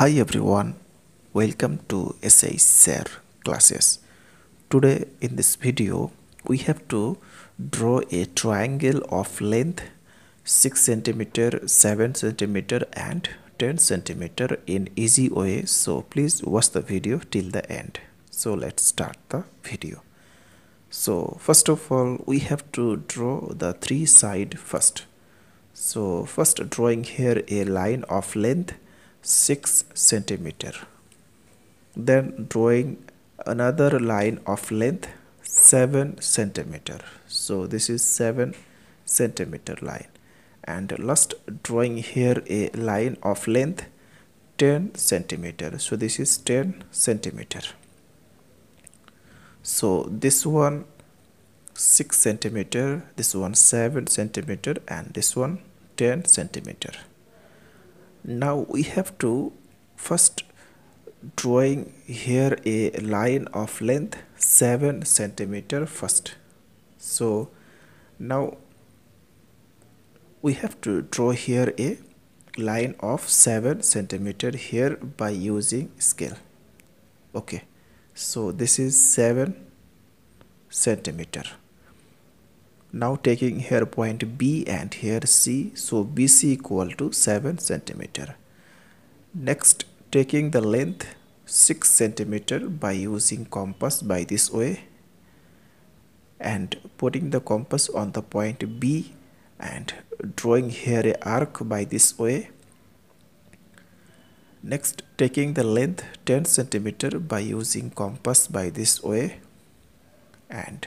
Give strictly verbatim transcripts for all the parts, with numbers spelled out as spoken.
Hi everyone, welcome to S I Share classes. Today in this video we have to draw a triangle of length six centimeter, seven centimeter and ten centimeter in easy way. So please watch the video till the end. So let's start the video. So first of all we have to draw the three side first. So first drawing here a line of length six centimeter, then drawing another line of length seven centimeter. So this is seven centimeter line, and last drawing here a line of length ten centimeter. So this is ten centimeter. So this one six centimeter, this one seven centimeter and this one ten centimeter. Now we have to first drawing here a line of length seven centimeter first. So now we have to draw here a line of seven centimeter here by using scale. Okay, so this is seven centimeter. Now taking here point B and here C, so B C equal to seven centimeter. Next taking the length six centimeter by using compass by this way and putting the compass on the point B and drawing here a arc by this way. Next taking the length ten centimeter by using compass by this way and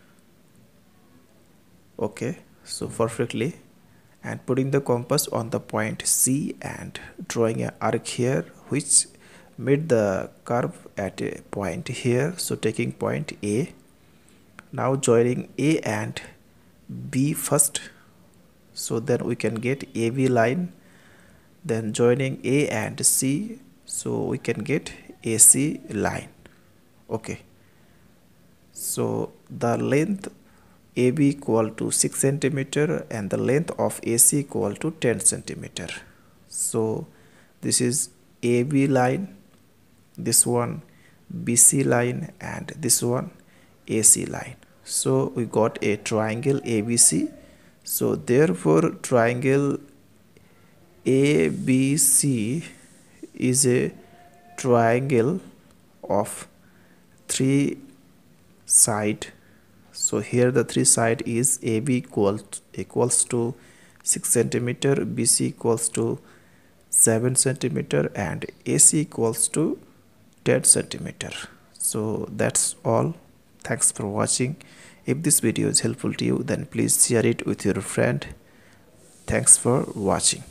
okay, so perfectly, and putting the compass on the point C and drawing an arc here which made the curve at a point here. So taking point A, now joining A and B first, so then we can get A B line, then joining A and C, so we can get A C line. Okay, so the length A B equal to six centimeter and the length of A C equal to ten centimeter. So this is A B line, this one B C line and this one A C line. So we got a triangle A B C. So therefore triangle A B C is a triangle of three side. So here the three side is A B equal equals to six centimeter, B C equals to seven centimeter and A C equals to ten centimeter. So that's all. Thanks for watching. If this video is helpful to you, then please share it with your friend. Thanks for watching.